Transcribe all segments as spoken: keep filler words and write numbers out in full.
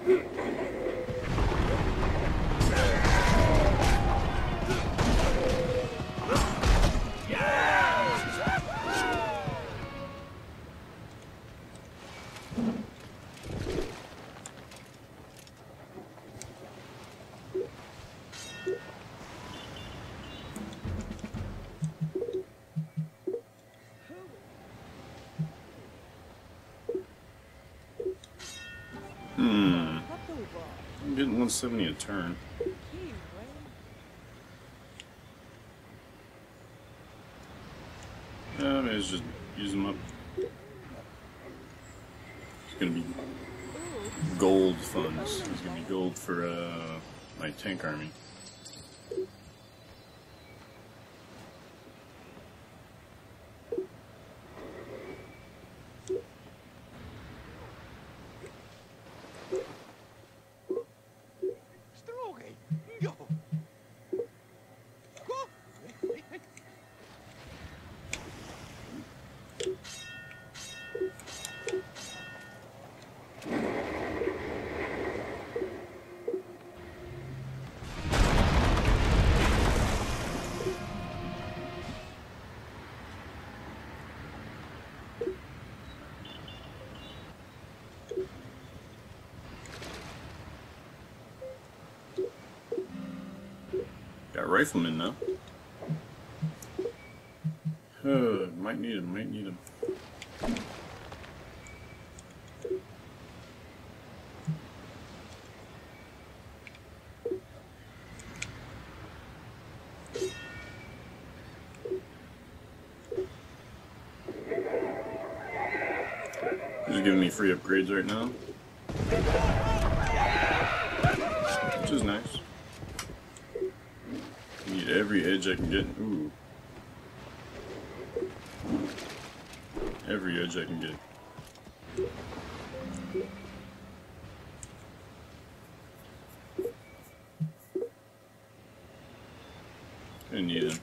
Hmm. I'm getting one seventy a turn. Yeah, maybe it's just use them up. It's gonna be gold funds. It's gonna be gold for uh, my tank army. Got riflemen now. Uh, might need him, might need him. Just giving me free upgrades right now, which is nice. Need every edge I can get. Ooh. Every edge I can get. I need him.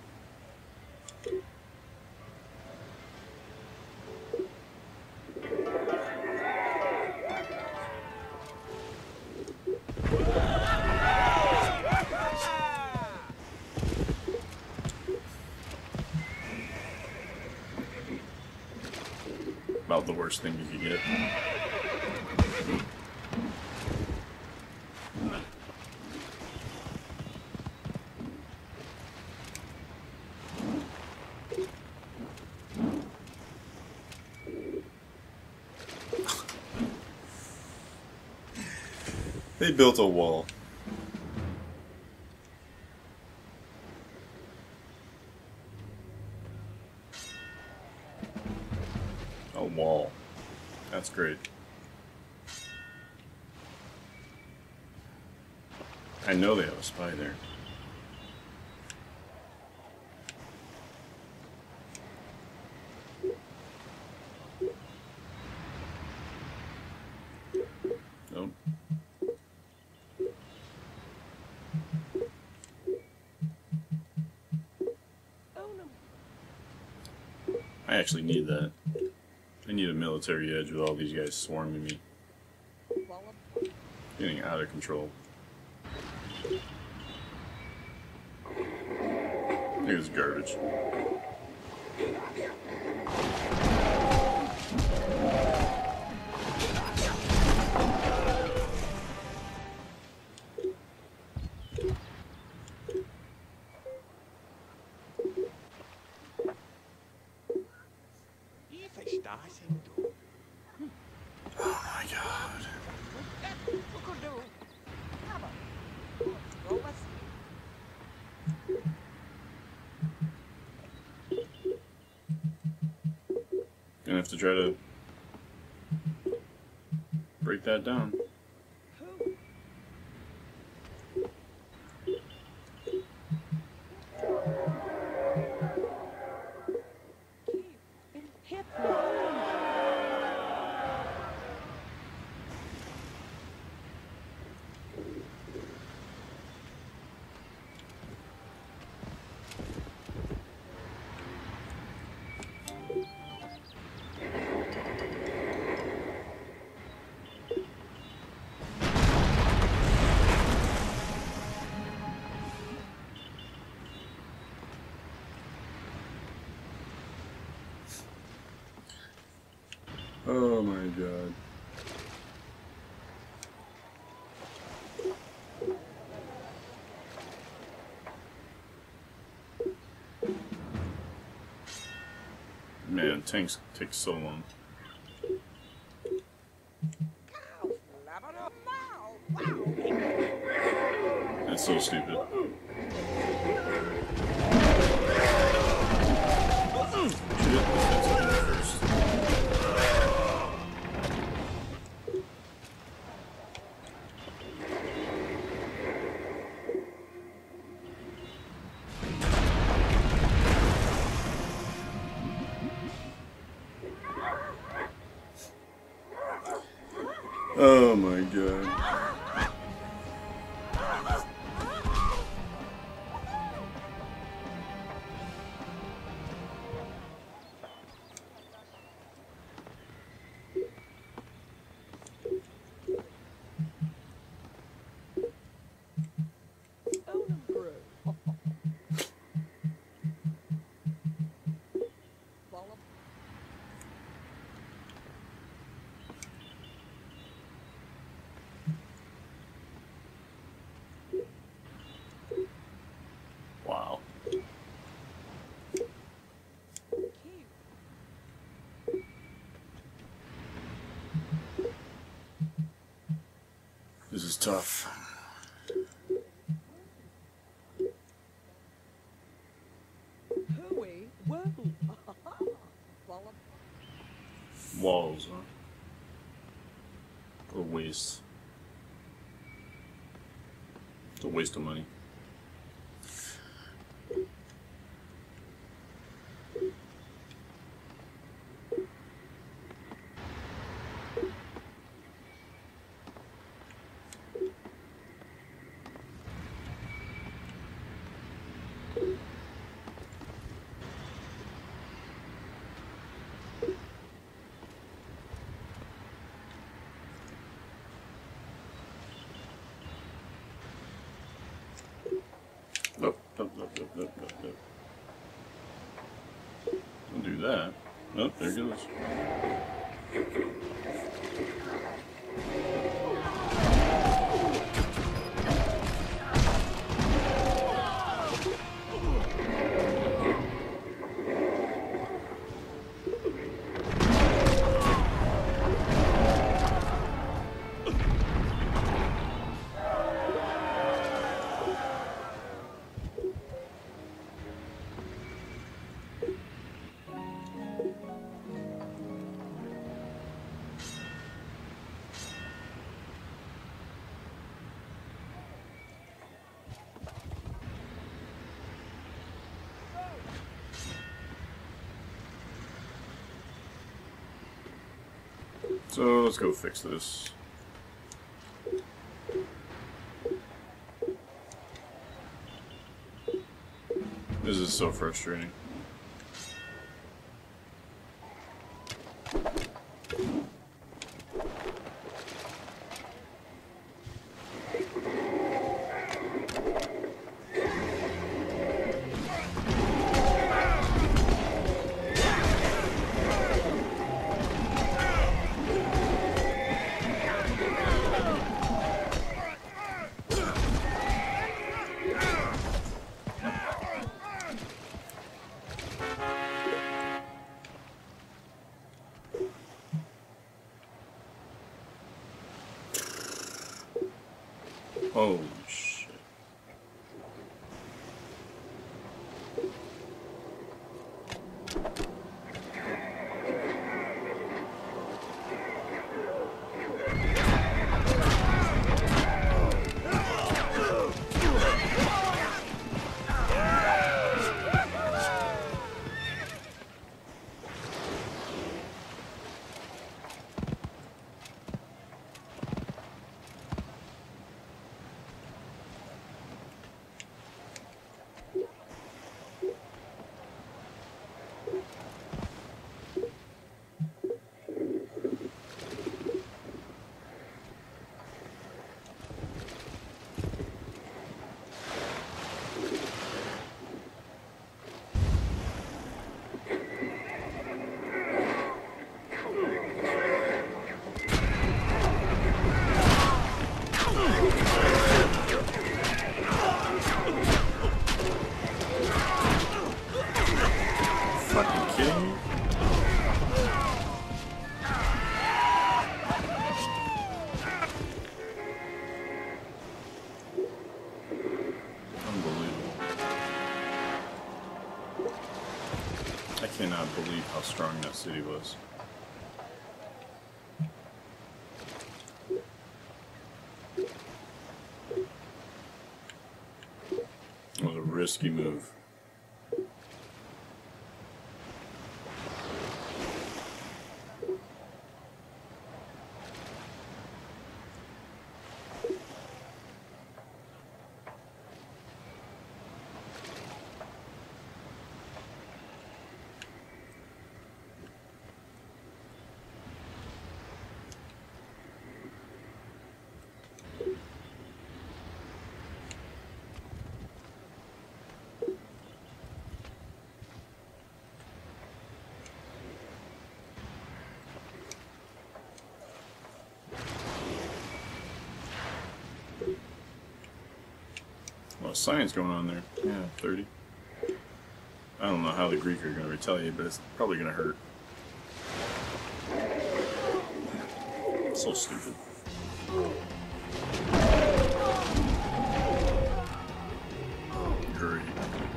About the worst thing you could get. They built a wall. A wall. That's great. I know they have a spy there. Nope. I actually need that. I need a military edge with all these guys swarming me. Getting out of control. I think it's garbage. Oh my god. Gonna have to try to break that down. Oh my god. Man, tanks take so long. That's so stupid. Shit, that's it first. Oh my god. Wow. This is tough. Walls, huh? What a waste. It's a waste of money. Nope, nope, nope, nope, nope, nope, nope. Don't do that. Nope, there it goes. So let's go fix this. This is so frustrating. Holy shit. cannot believe how strong that city was. It was a risky move. A lot of science going on there. Yeah, thirty. I don't know how the Greek are going to retaliate, but it's probably going to hurt. So stupid. Great.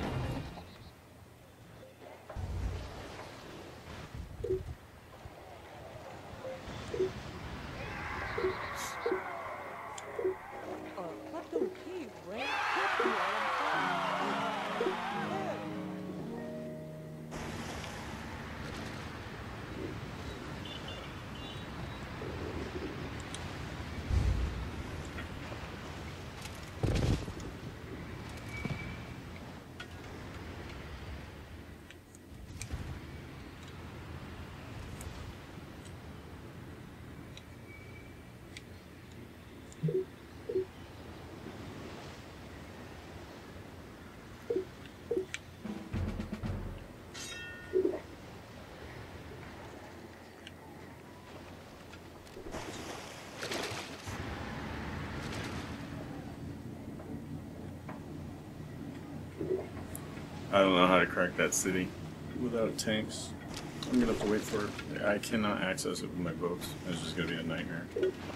I don't know how to crack that city without tanks. I'm gonna have to wait for it. I cannot access it with my boats. It's just gonna be a nightmare.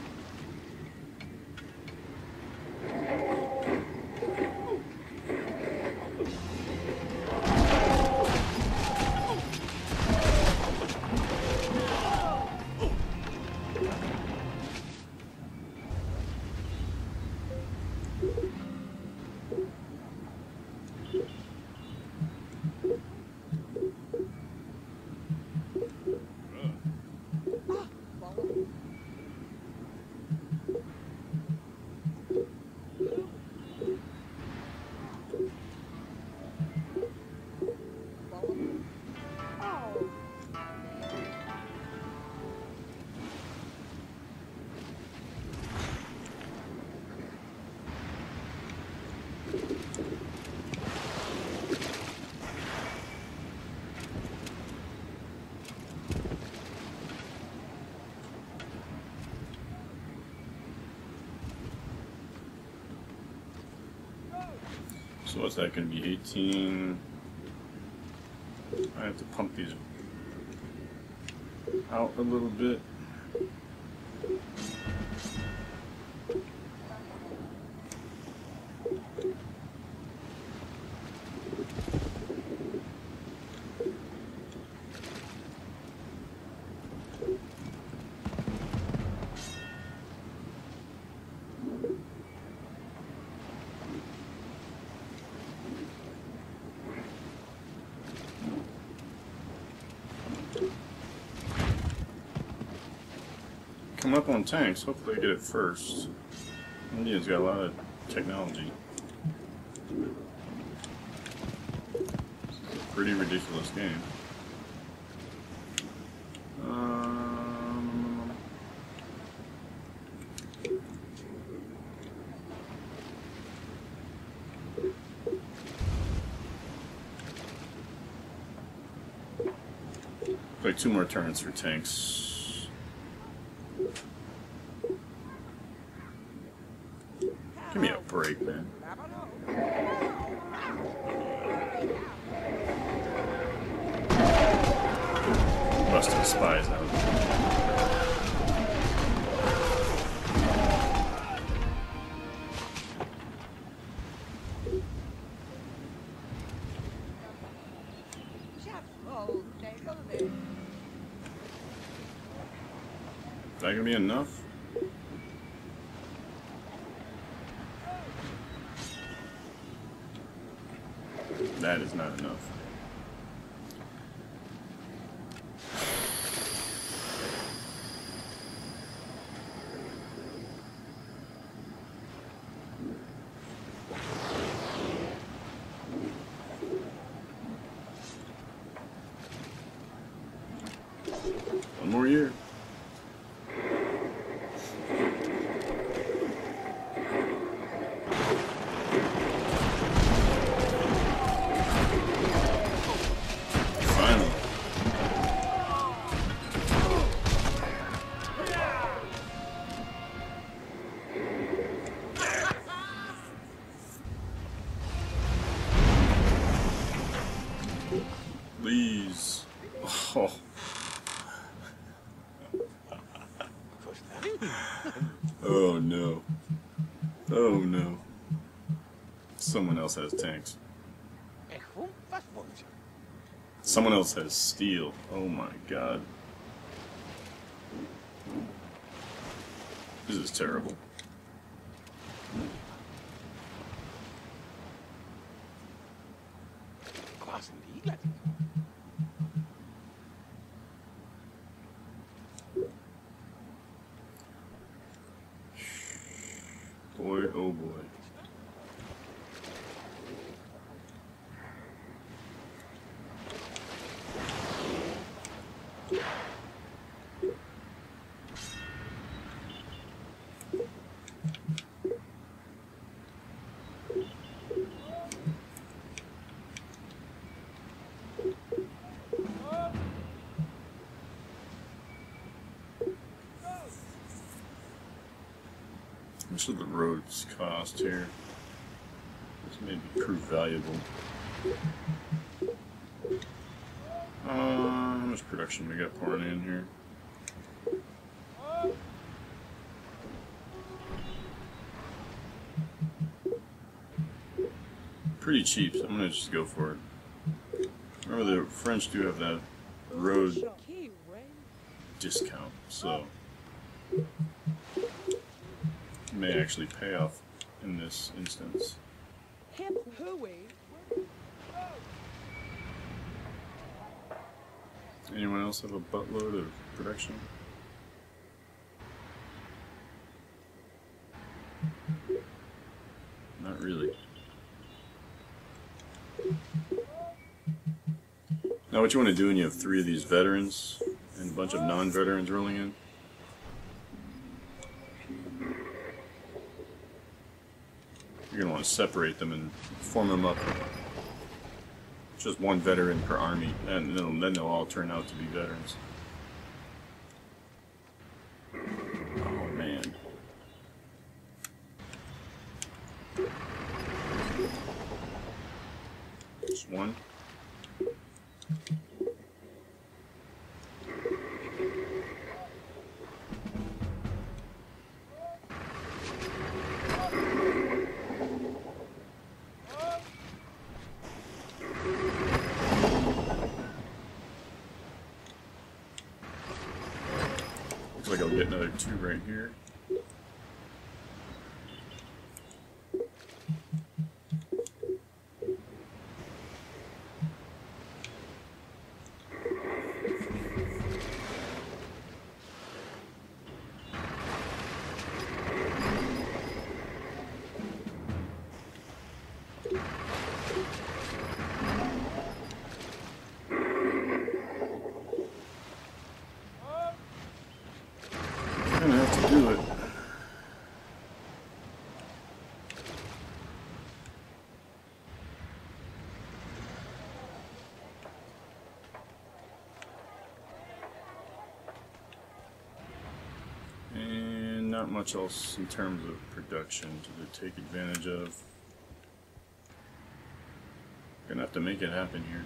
So what's that going to be? eighteen. I have to pump these out a little bit. Come up on tanks, hopefully I get it first. India's got a lot of technology. It's a pretty ridiculous game. Um, like two more turns for tanks. Give me a break, man. Busting spies out. that gonna be enough? That is not enough. One more year. Finally. Please. Oh. Oh no. Oh no. Someone else has tanks. Someone else has steel. Oh my god. This is terrible. Boy, oh boy. How much do the roads cost here? This may be prove valuable. Uh, how much production we got pouring in here? Pretty cheap, so I'm gonna just go for it. Remember, the French do have that road discount, so it may actually pay off in this instance. Anyone else have a buttload of production? Not really. Now what you want to do when you have three of these veterans and a bunch of non-veterans rolling in, you're going to want to separate them and form them up. Just one veteran per army, and then, then they'll all turn out to be veterans. Oh man. Just one. Looks like I'll get another two right here. I'm gonna have to do it. And not much else in terms of production to take advantage of. Gonna have to make it happen here.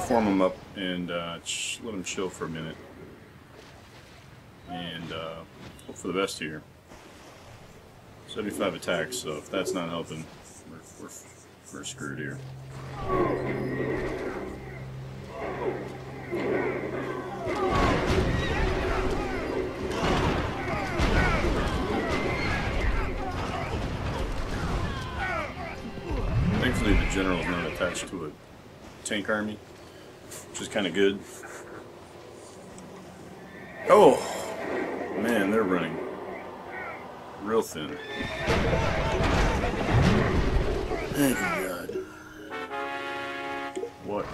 form them up and uh, ch let them chill for a minute. And uh, hope for the best here. seventy-five attacks, so if that's not helping, we're, we're, we're screwed here. Thankfully the general is not attached to a tank army, which is kind of good. Oh! Man, they're running real thin. Thank you, God. What?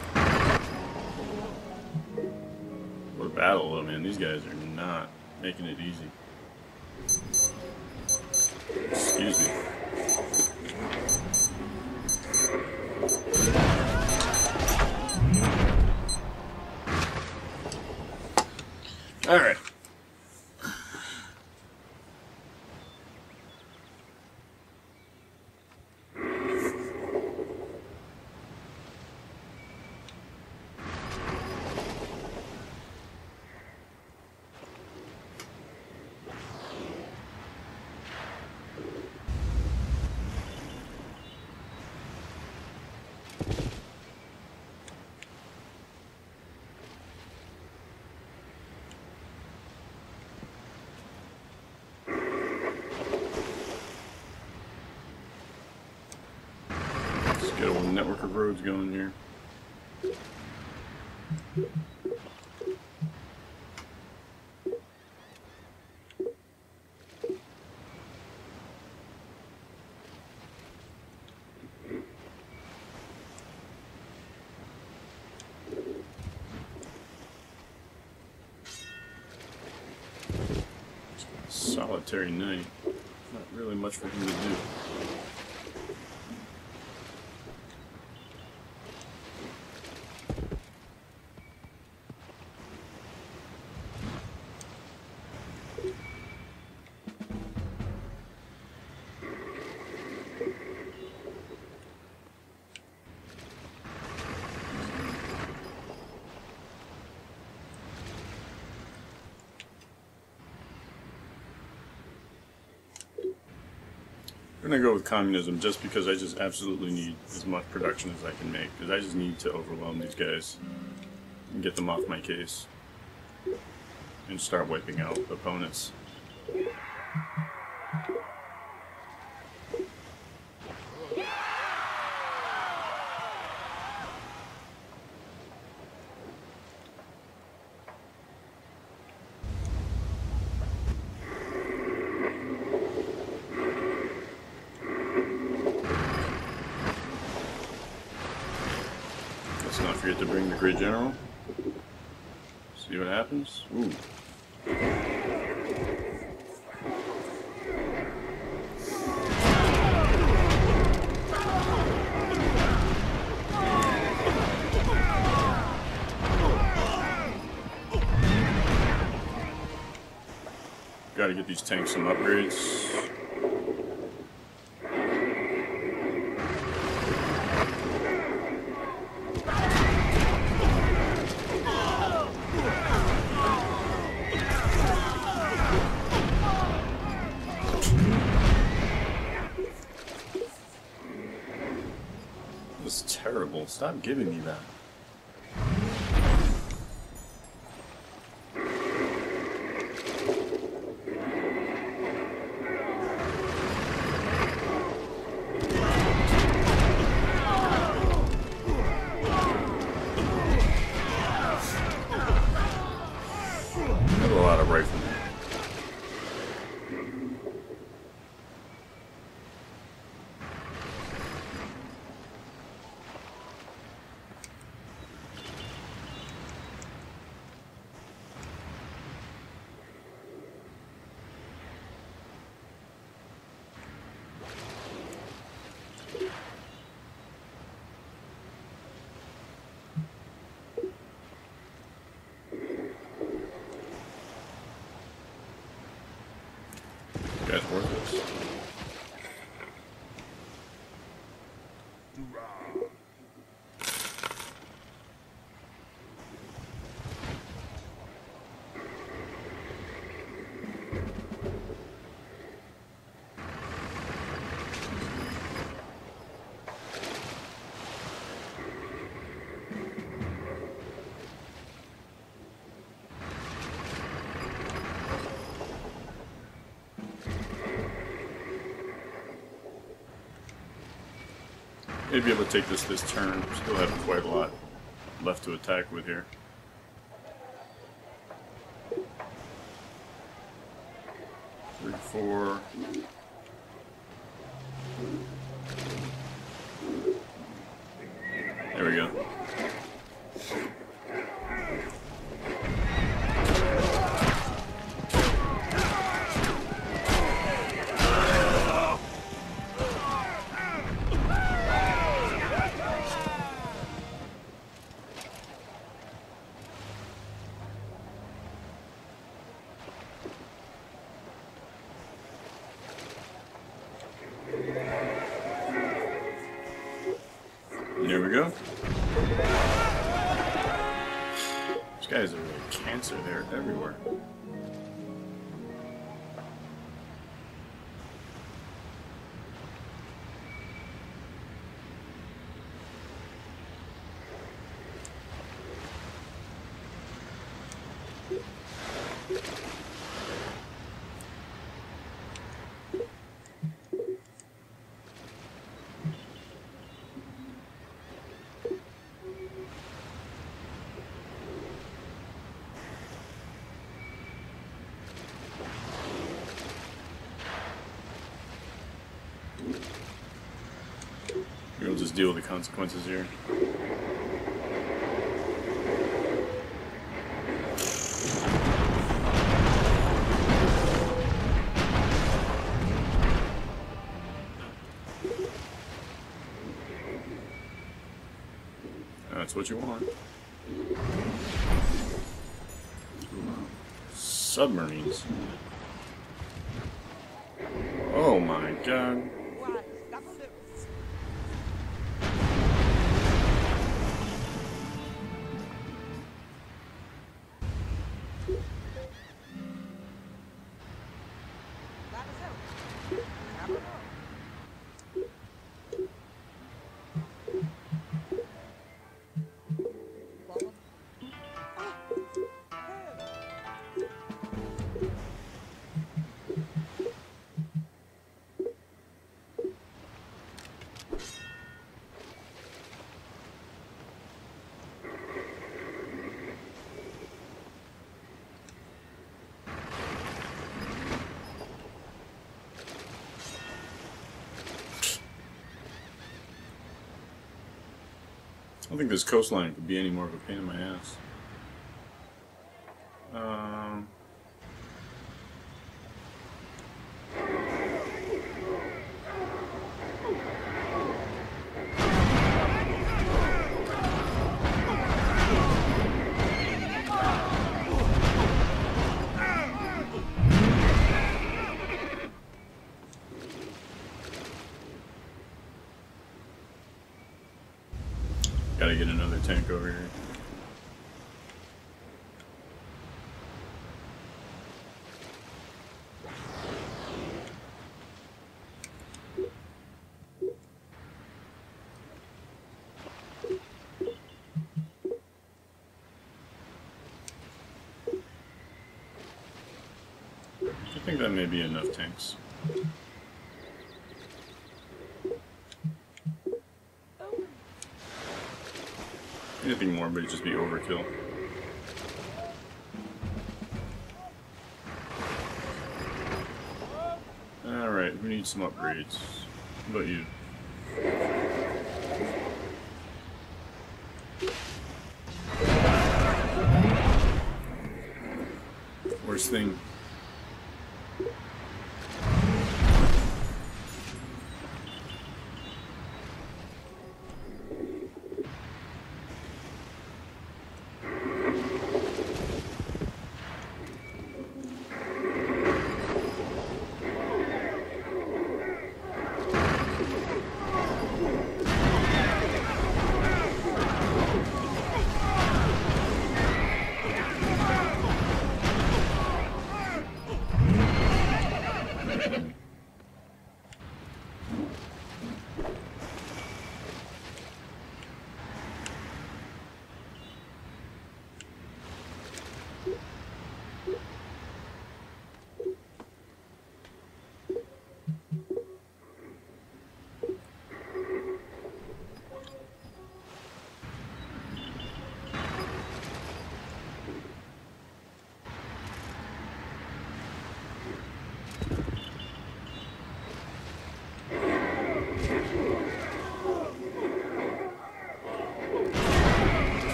What a battle, though, man. These guys are not making it easy. Excuse me. Alright. Get a little network of roads going here. Solitary night. Not really much for him to do. I'm gonna go with communism just because I just absolutely need as much production as I can make, because I just need to overwhelm these guys and get them off my case and start wiping out opponents. Let's not forget to bring the grid general. See what happens. Ooh. Got to get these tanks some upgrades. This is terrible. Stop giving me that. Got a lot of riflemen. Maybe be able to take this this turn. Still have quite a lot left to attack with here. Three, four. There we go. There we go. These guys are really cancer. They're everywhere. We'll just deal with the consequences here. That's what you want. Submarines. Oh my god. I don't think this coastline could be any more of a pain in my ass. Um, Gotta get another tank over here. I think that may be enough tanks. Anything more, but it'd just be overkill. Alright, who needs some upgrades? How about you? Worst thing.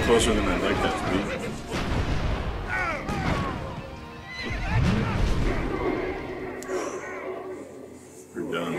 closer than I'd like that to be. We're done.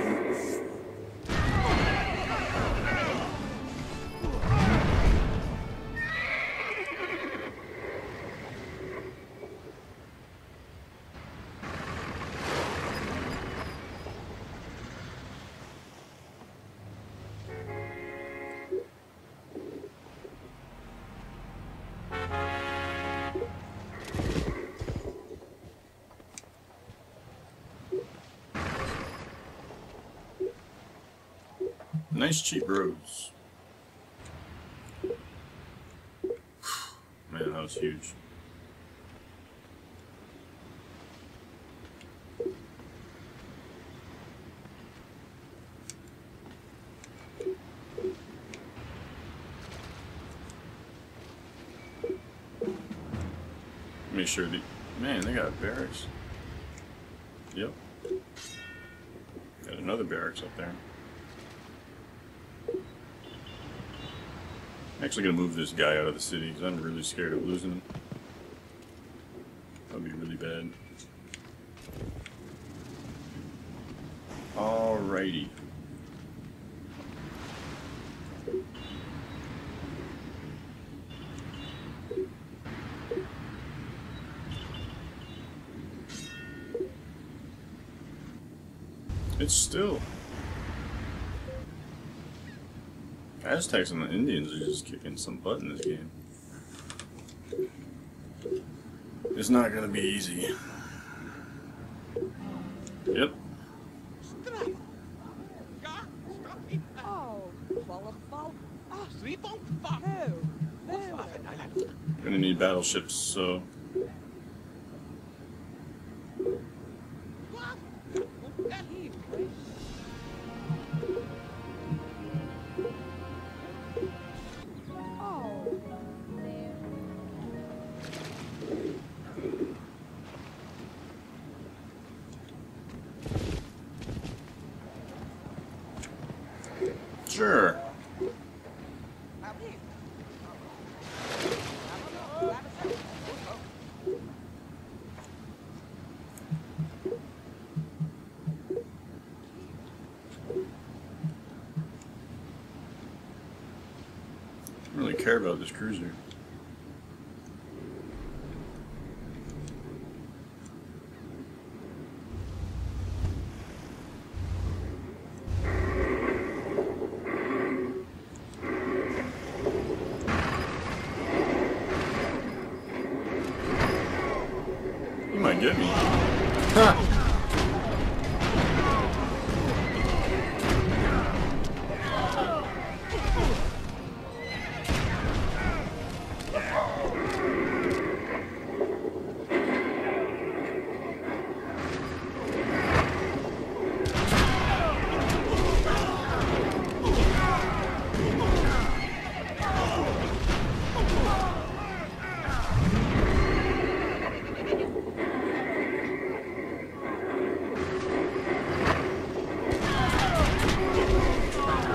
Nice cheap roads. Man, that was huge. Make sure the man, they got barracks. Yep. Got another barracks up there. I'm actually gonna move this guy out of the city because I'm really scared of losing him. That would be really bad. Alrighty. It's still. Aztecs and the Indians are just kicking some butt in this game. It's not gonna be easy. Yep. Gonna need battleships, so. Sure. I don't really care about this cruiser. You might get me. Ha!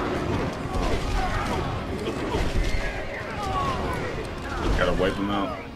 Gotta wipe them out.